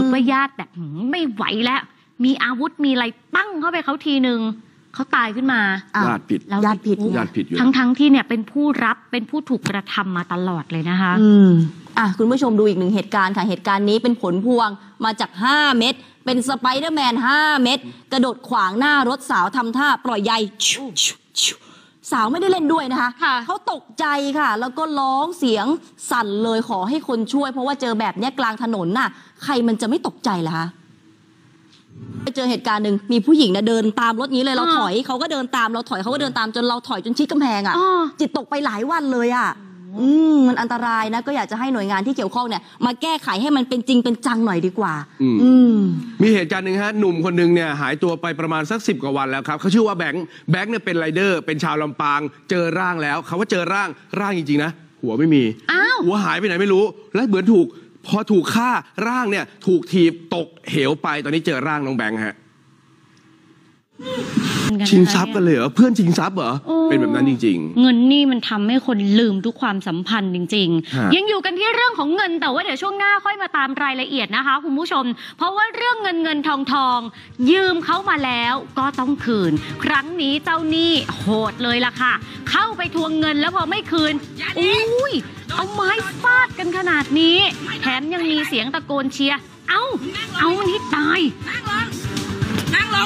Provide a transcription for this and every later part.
ว่าญาติแบบไม่ไหวแล้วมีอาวุธมีอะไรปั้งเข้าไปเขาทีนึงเขาตายขึ้นมาญาติผิดญาติผิดอยู่ทั้งที่เนี่ยเป็นผู้รับเป็นผู้ถูกกระทำมาตลอดเลยนะคะคุณผู้ชมดูอีกหนึ่งเหตุการณ์ค่ะเหตุการณ์นี้เป็นผลพวงมาจาก5 เม็ดเป็นสไปเดอร์แมน5 เม็ดกระโดดขวางหน้ารถสาวทำท่าปล่อยใยสาวไม่ได้เล่นด้วยนะคะเขาตกใจค่ะแล้วก็ร้องเสียงสั่นเลยขอให้คนช่วยเพราะว่าเจอแบบนี้กลางถนนน่ะใครมันจะไม่ตกใจล่ะคะไปเจอเหตุการณ์หนึ่งมีผู้หญิงนะเดินตามรถนี้เลยเราถอยเขาก็เดินตามเราถอยเขาก็เดินตามจนเราถอยจนชิดกำแพงอ่ะจิตตกไปหลายวันเลยอ่ะมันอันตรายนะก็อยากจะให้หน่วยงานที่เกี่ยวข้องเนี่ยมาแก้ไขให้มันเป็นจริงเป็นจังหน่อยดีกว่ามีเหตุการณ์หนึ่งฮะหนุ่มคนนึงเนี่ยหายตัวไปประมาณสัก10 กว่าวันแล้วครับเขาชื่อว่าแบงค์เนี่ยเป็นไรเดอร์เป็นชาวลำปางเจอร่างแล้วเขาว่าเจอร่างจริงๆนะหัวไม่มีหัวหายไปไหนไม่รู้และเหมือนพอถูกฆ่าร่างเนี่ยถูกถีบตกเหวไปตอนนี้เจอร่างน้องแบงค์ฮะชิงทรัพย์กันเลยเหรอเพื่อนชิงทรัพย์เหรอเป็นแบบนั้นจริงๆเงินนี่มันทำให้คนลืมทุกความสัมพันธ์จริงๆยังอยู่กันที่เรื่องของเงินแต่ว่าเดี๋ยวช่วงหน้าค่อยมาตามรายละเอียดนะคะคุณผู้ชมเพราะว่าเรื่องเงินทองยืมเขามาแล้วก็ต้องคืนครั้งนี้เจ้าหนี้โหดเลยล่ะค่ะเข้าไปทวงเงินแล้วพอไม่คืนอุ้ยเอาไม้ฟาดกันขนาดนี้แถมยังมีเสียงตะโกนเชียร์เอามันให้ตายนั่งลง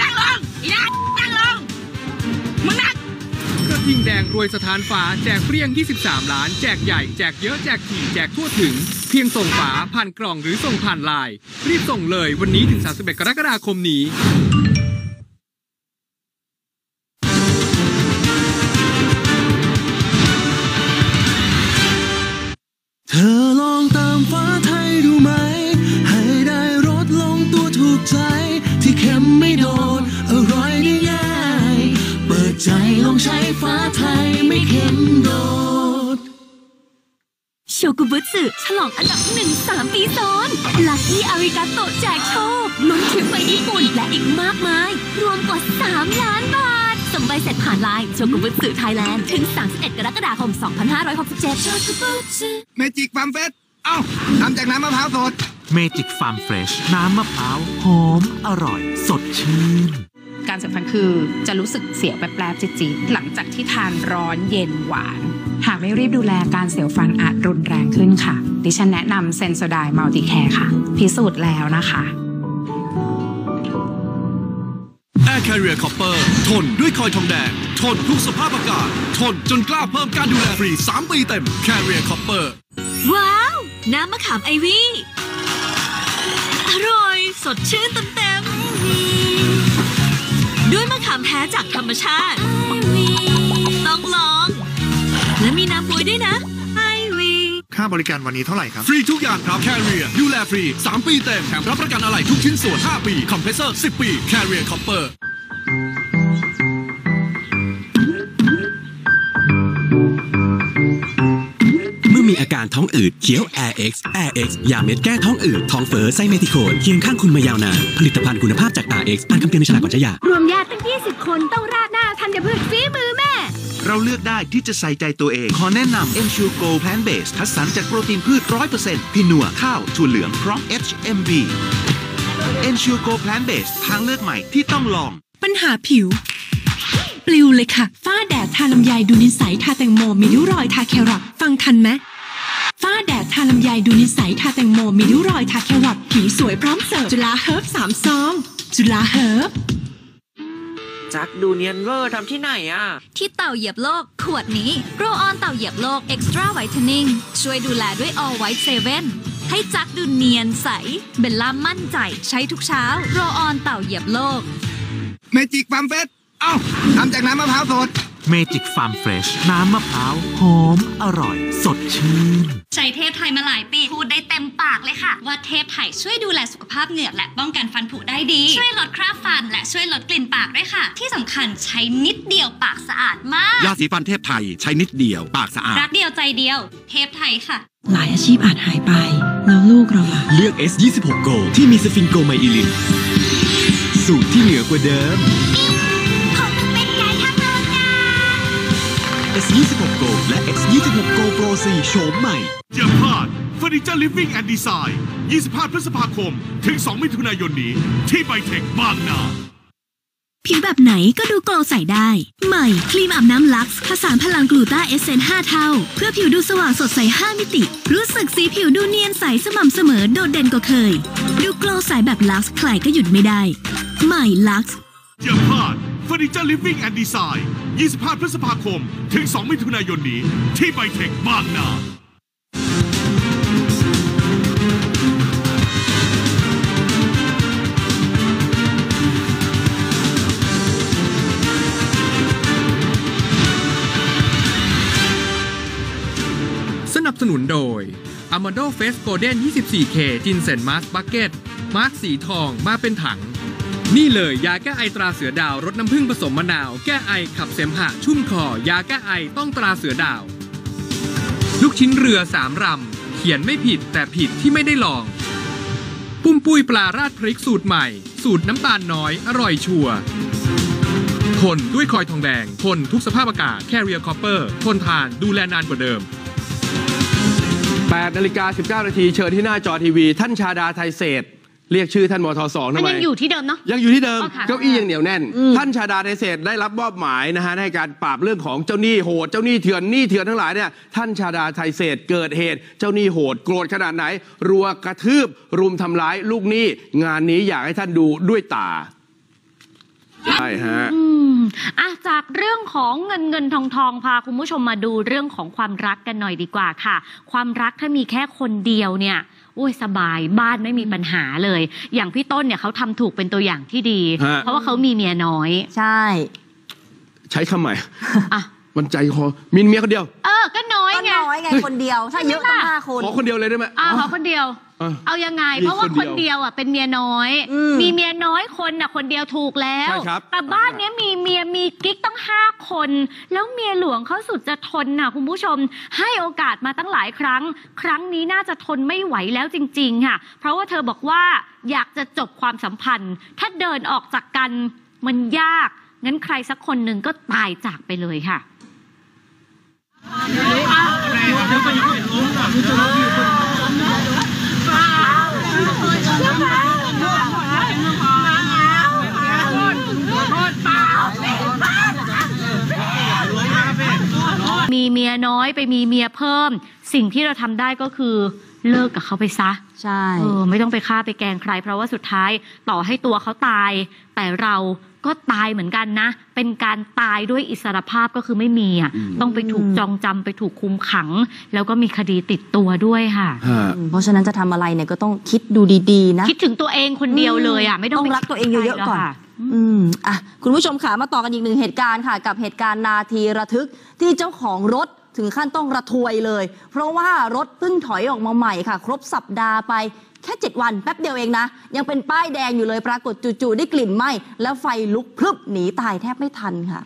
มึงนั่งกระทิงแดงรวยสถานฝาแจกเปรี้ยง23 ล้านแจกใหญ่แจกเยอะแจกถี่แจกทั่วถึงเพียงส่งฝาผ่านกล่องหรือส่งผ่านไลน์รีบส่งเลยวันนี้ถึง31 กรกฎาคมนี้เธอลองตามฟ้าไทยดูไหมให้ได้รสลงตัวถูกใจที่เค็มไม่โดนอร่อยได้ง่ายเปิดใจลองใช้ฟ้าไทยไม่เค็มโดดโชกุบุสึฉลองอันดับ1 3 ปีซ้อนลัคกี้อาริกาโตแจกโชคลุ้นทริปไปญี่ปุ่นและอีกมากมายรวมกว่า3 ล้านบาทส่งใบเสร็จผ่านไลน์โชกุบุสึไทยแลนด์ถึง31 กรกฎาคม 2567โชกุบุสึเมจิกฟาร์มเฟสทำจากน้ำมะพร้าวสดเมจิกฟาร์มเฟรชน้ำมะพร้าวหอมอร่อยสดชื่นการเสียฟันคือจะรู้สึกเสียวแปลบๆจี๊ดๆหลังจากที่ทานร้อนเย็นหวานหากไม่รีบดูแลการเสียวฟันอาจรุนแรงขึ้นค่ะดิฉันแนะนำเซนโซไดมัลติแคร์ค่ะพิสูจน์แล้วนะคะ Air Carrier Copper ทนด้วยคอยทองแดงทนทุกสภาพอากาศทนจนกล้าเพิ่มการดูแลฟรี3 ปีเต็ม Carrier Copper ว้าวน้ำมะขามไอวี่อร่อยสดชื่นเต็มด้วยมะขามแท้จากธรรมชาติต้องลองและมีน้ำบ๊วยด้วยนะไอวีค่าบริการวันนี้เท่าไหร่ครับฟรีทุกอย่างครับ Carrier ดูแลฟรี3 ปีเต็มแถมรับประกันอะไหล่ทุกชิ้นส่วน5 ปีคอมเพรสเซอร์10 ปี Carrier Copper มีอาการท้องอืดเคี้ยว Air X ยาเม็ดแก้ท้องอืดท้องเฟ้อไซเมทิโคนเคียงข้างคุณมายาวนานผลิตภัณฑ์คุณภาพจาก RX อ่านคำเตือนในฉลากก่อนใช้ยารวมญาติตั้ง20 คนต้องราดหน้าธัญพืชฝีมือแม่เราเลือกได้ที่จะใส่ใจตัวเองขอแนะนำ Ensure Go Plant Based คัดสรรจากโปรตีนพืช 100% พินัวข้าวถั่วเหลืองพร้อม HMB Ensure Go Plant Based ทางเลือกใหม่ที่ต้องลองปัญหาผิวปลิวเลยค่ะฝ้าแดดทาลำไยดูนิสัยทาแตงโมมีริ้วรอยทาแครอทฟังทันไหมฝ้าแดดทาลำไยดูนิสัยทาแตงโมมีริ้วรอยทาแครอทผิวสวยพร้อมเสิร์ฟจุฬาเฮิร์บ3 ซองจุฬาเฮิร์บจักดูเนียนเวอร์ทำที่ไหนอ่ะที่เต่าเหยียบโลกขวดนี้โรออนเต่าเหยียบโลก Extra Whitening ช่วยดูแลด้วย All White 7ให้จักดูเนียนใสเบลล่ามั่นใจใช้ทุกเช้าโรออนเต่าเหยียบโลกเมจิกฟาร์มเฟสทำจากน้ำมะพร้าวสดเมจิกฟาร์มเฟรชน้ำมะพร้าวหอมอร่อยสดชื่นใช้เทพไทยมาหลายปีพูดได้เต็มปากเลยค่ะว่าเทพไทยช่วยดูแลสุขภาพเหงือกและป้องกันฟันผุได้ดีช่วยลดคราบฟันและช่วยลดกลิ่นปากด้วยค่ะที่สำคัญใช้นิดเดียวปากสะอาดมากยาสีฟันเทพไทยใช้นิดเดียวปากสะอาดรักเดียวใจเดียวเทพไทยค่ะหลายอาชีพอาจหายไปแล้วลูกเราล่ะเลือก S26 Go ที่มีสฟิงโกไมอิลินสูตรที่เหนือกว่าเดิมS26 Go และ X26 Go Pro 4 โฉมใหม่อย่าพลาดไฟ Furniture Living and Design 25 พฤษภาคมถึง 2 มิถุนายนนี้ที่ไบเทคบางนาผิวแบบไหนก็ดูโกลว์ใสได้ ใหม่ครีมอาบน้ำลักซ์ผสานพลังกลูตาเอสเซนต์5 เท่าเพื่อผิวดูสว่างสดใส5 มิติรู้สึกสีผิวดูเนียนใสสม่ำเสมอโดดเด่นกว่าเคยดูโกลว์ใสแบบลักซ์ใครก็หยุดไม่ได้ใหม่ลักซ์อย่าพลาด Furniture Living and Design 25 พฤษภาคมถึง 2 มิถุนายนนี้ที่ไบเทคบางนาสนับสนุนโดย Amado Face Golden 24K จินเซนมาสบักเก็ตมาร์คสีทองมาเป็นถังนี่เลยยาแก้ไอตราเสือดาวรสน้ำผึ้งผสมมะนาวแก้ไอขับเสมหะชุ่มคอยาแก้ไอต้องตราเสือดาวลูกชิ้นเรือ3 รำเขียนไม่ผิดแต่ผิดที่ไม่ได้ลองปุ้มปุ้ยปลาราดพริกสูตรใหม่สูตรน้ำตาลน้อยอร่อยชัวร์ทนด้วยคอยทองแดงทนทุกสภาพอากาศ Carrier Copper ทนทานดูแลนานกว่าเดิม 8:19 นาทีเชิญที่หน้าจอทีวีท่านชาดาไทยเศรษฐ์เรียกชื่อท่านมท.2 ทำไมยังอยู่ที่เดิมเนาะยังอยู่ที่เดิมเก้าอี้ยังเหนียวแน่นท่านชาดาไทยเศรษฐ์ได้รับมอบหมายนะฮะในการปราบเรื่องของเจ้าหนี้โหดเจ้าหนี้เถื่อนหนี้เถื่อนทั้งหลายเนี่ยท่านชาดาไทยเศรษฐ์เกิดเหตุเจ้าหนี้โหดโกรธขนาดไหนรัวกระทืบรุมทำร้ายลูกหนี้งานนี้อยากให้ท่านดูด้วยตาใช่ฮะจากเรื่องของเงินทองพาคุณผู้ชมมาดูเรื่องของความรักกันหน่อยดีกว่าค่ะความรักถ้ามีแค่คนเดียวเนี่ยสบายบ้านไม่มีปัญหาเลยอย่างพี่ต้นเนี่ยเขาทำถูกเป็นตัวอย่างที่ดีเพราะว่าเขามีเมียน้อยใช่ใช้คำใหม่มันใจคอมีเมียคนเดียวก็น้อยไงคนเดียวถ้าเยอะต้อง5 คนขอคนเดียวเลยได้ไหมขอคนเดียวเอายังไงเพราะว่าคนเดียวเป็นเมียน้อยมีเมียน้อยคนเดียวถูกแล้วแต่บ้านนี้มีเมียมีกิ๊กตั้ง5 คนแล้วเมียหลวงเขาสุดจะทนคุณผู้ชมให้โอกาสมาตั้งหลายครั้งนี้น่าจะทนไม่ไหวแล้วจริงๆค่ะเพราะว่าเธอบอกว่าอยากจะจบความสัมพันธ์ถ้าเดินออกจากกันมันยากงั้นใครสักคนหนึ่งก็ตายจากไปเลยค่ะมีเมียน้อยไปมีเมียเพิ่มสิ่งที่เราทำได้ก็คือเลิกกับเขาไปซะใช่ไม่ต้องไปฆ่าไปแกล้งใครเพราะว่าสุดท้ายต่อให้ตัวเขาตายแต่เราก็ตายเหมือนกันนะเป็นการตายด้วยอิสรภาพก็คือไม่มีต้องไปถูกจองจำไปถูกคุมขังแล้วก็มีคดีติดตัวด้วยค่ะเพราะฉะนั้นจะทำอะไรเนี่ยก็ต้องคิดดูดีๆนะคิดถึงตัวเองคนเดียวเลยไม่ต้องรักตัวเองเยอะๆก่อนคุณผู้ชมค่ะมาต่อกันอีกหนึ่งเหตุการณ์ค่ะกับเหตุการณ์นาทีระทึกที่เจ้าของรถถึงขั้นต้องระทวยเลยเพราะว่ารถเพิ่งถอยออกมาใหม่ค่ะครบสัปดาห์ไปแค่7 วันแป๊บเดียวเองนะยังเป็นป้ายแดงอยู่เลยปรากฏจู่ๆได้กลิ่นไหม้แล้วไฟลุกพรึบหนีตายแทบไม่ทันค่ะ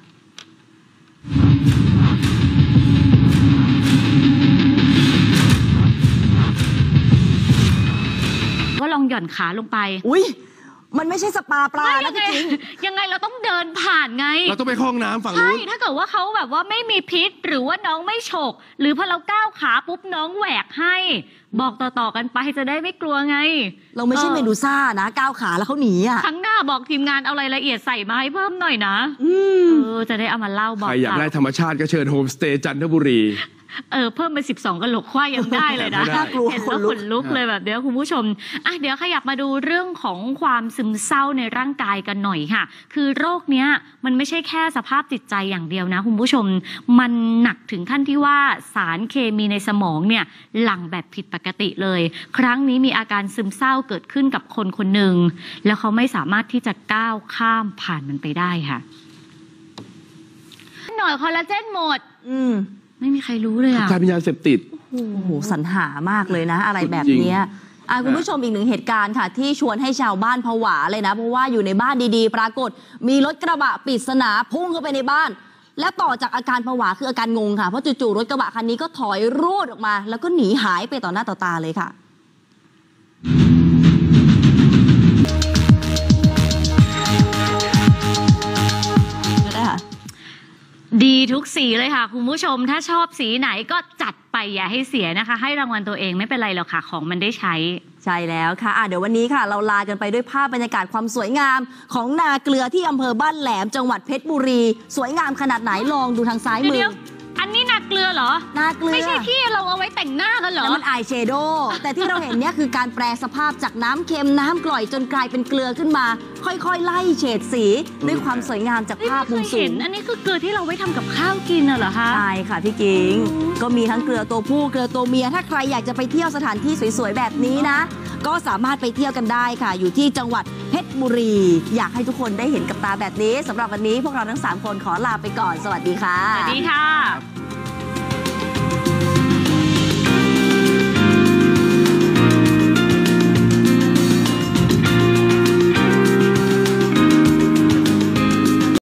ว่าลองหย่อนขาลงไปอุ๊ยมันไม่ใช่สปาปลานะจริงยังไงเราต้องเดินผ่านไงเราต้องไปห้องน้ำฝั่งนู้นใช่ถ้าเกิดว่าเขาแบบว่าไม่มีพิษหรือว่าน้องไม่ฉกหรือพอเราก้าวขาปุ๊บน้องแหวกให้บอกต่อๆกันไปจะได้ไม่กลัวไงเราไม่ใช่เมดูซ่านะก้าวขาแล้วเขาหนีครั้งหน้าบอกทีมงานเอารายละเอียดใส่มาให้เพิ่มหน่อยนะจะได้เอามาเล่าบอกใครอยากได้ธรรมชาติก็เชิญโฮมสเตย์จันทบุรีเพิ่มเป็น12กะโหลกควายยังได้เลยนะเห็นแล้วขนลุกเลยแบบเดี๋ยวคุณผู้ชมเดี๋ยวขยับมาดูเรื่องของความซึมเศร้าในร่างกายกันหน่อยค่ะคือโรคเนี้ยมันไม่ใช่แค่สภาพจิตใจอย่างเดียวนะคุณผู้ชมมันหนักถึงขั้นที่ว่าสารเคมีในสมองเนี่ยหลั่งแบบผิดปกติเลยครั้งนี้มีอาการซึมเศร้าเกิดขึ้นกับคนคนหนึ่งแล้วเขาไม่สามารถที่จะก้าวข้ามผ่านมันไปได้ค่ะหน่อยคอลลาเจนหมดไม่มีใครรู้เลยกลายเป็นยาเสพติดโอ้โหสรรหามากเลยนะอะไรแบบนี้คุณผู้ชมอีกหนึ่งเหตุการณ์ค่ะที่ชวนให้ชาวบ้านผวาเลยนะเพราะว่าอยู่ในบ้านดีๆปรากฏมีรถกระบะปริศนาพุ่งเข้าไปในบ้านและต่อจากอาการผวาคืออาการงงค่ะเพราะจู่ๆรถกระบะคันนี้ก็ถอยรูดออกมาแล้วก็หนีหายไปต่อหน้าต่อตาเลยค่ะดีทุกสีเลยค่ะคุณผู้ชมถ้าชอบสีไหนก็จัดไปอย่าให้เสียนะคะ ให้รางวัลตัวเองไม่เป็นไรหรอกค่ะของมันได้ใช้ใช่แล้วค่ะเดี๋ยววันนี้ค่ะเราลากันไปด้วยภาพบรรยากาศความสวยงามของนาเกลือที่อำเภอบ้านแหลมจังหวัดเพชรบุรีสวยงามขนาดไหนลองดูทางซ้ายมืออันนี้นาเกลือเหรอนาเกลือไม่ใช่ที่เราเอาไว้แต่งหน้ากันเหรอแล้วมันอายแชโดว์แต่ที่เราเห็นเนี่ยคือการแปลสภาพจากน้ำเค็มน้ำกร่อยจนกลายเป็นเกลือขึ้นมาค่อยๆไล่เฉดสีด้วยความสวยงามจากภาพมุมสูงอันนี้คือเกลือที่เราไว้ทำกับข้าวกินเหรอคะใช่ค่ะพี่กิ๊งก็มีทั้งเกลือตัวผู้เกลือตัวเมียถ้าใครอยากจะไปเที่ยวสถานที่สวยๆแบบนี้นะก็สามารถไปเที่ยวกันได้ค่ะอยู่ที่จังหวัดเพชรบุรีอยากให้ทุกคนได้เห็นกับตาแบบนี้สำหรับวันนี้พวกเราทั้ง3คนขอลาไปก่อนสวัสดีค่ะสวัสดีค่ะ